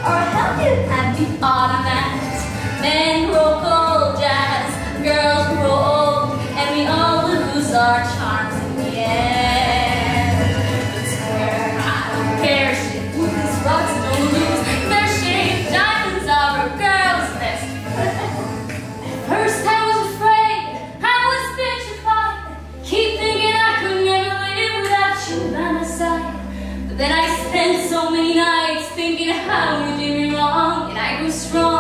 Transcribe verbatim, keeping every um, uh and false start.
Or how you have the automat. Men grow cold, jazz, girls grow old, and we all lose our charms in the end. It's where I don't care, shit, these rocks don't lose their shape. Diamonds are a girl's best friend. At first I was afraid, I was petrified. Keep thinking I could never live without you by my side. But then I spent so many nights thinking how you did me wrong, and I grew strong.